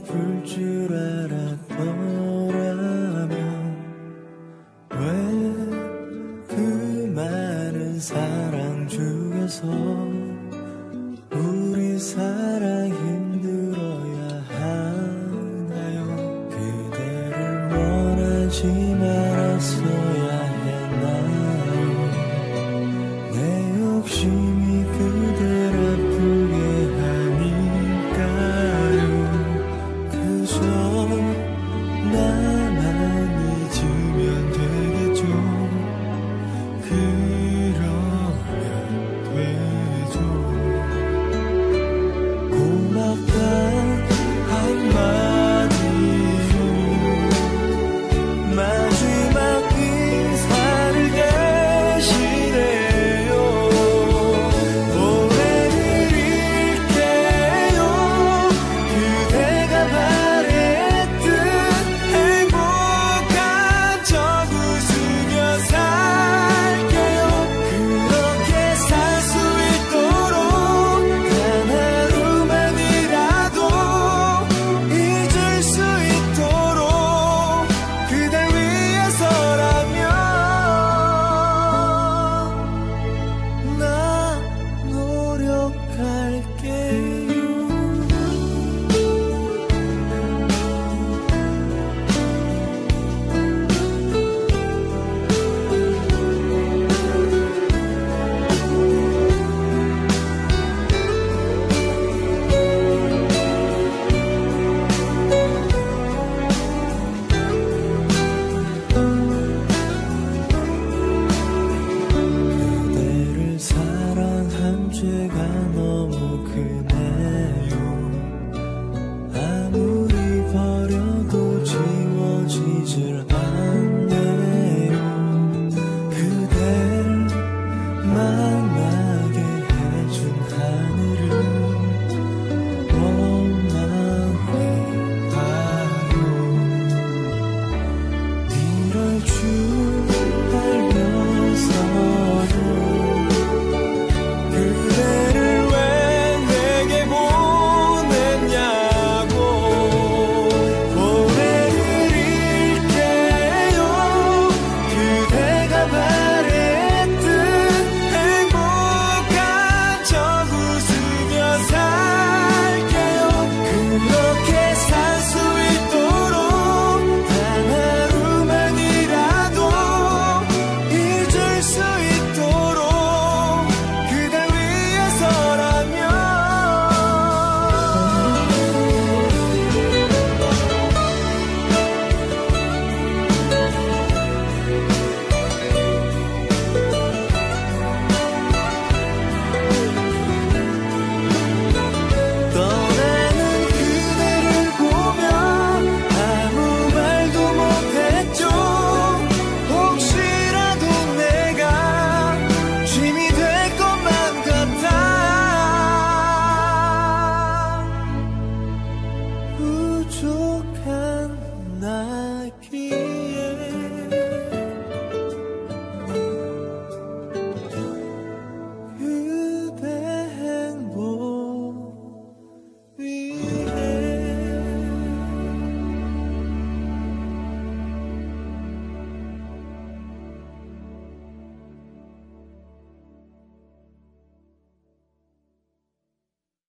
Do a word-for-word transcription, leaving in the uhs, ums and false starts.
아플 줄 알았더라면 왜 그 많은 사랑 중에서 우리 사랑 힘들어야 하나요? 그대를 원하지 말았어야 했나요? 내 욕심이 그댈 아프게 하니까요. 그저 나만 잊으면 되겠죠. 그러면 되죠. 고맙단 한마디로 마지막 인사를 대신해요. 보내드릴게요. 그대가 바랬듯 행복한 적 웃으며 살게요. 그렇게 살 수 있도록 단 하루만이라도 잊을 수 있도록 그댈 위해서라면 나 노력할게요. 그대를 사랑한 죄가 너무 크네요. 아무리 버려도 지워지질 않네요. 그댈 만나게 해준 하늘은 원망인가요? 이럴 줄 알면서도 그대를 왜 내게 보냈냐고. 보내드릴게요. 그대가 바랬듯 행복한 적 웃으며 살게요. 그렇게 살 수 있도록 단 하루만이라도 잊을 수 있도록 그댈 위해서라면 떠나는 그대를 보며 아무 말도 못했죠. 혹시라도 내가 짐이 될 것만 같아 부족한 나기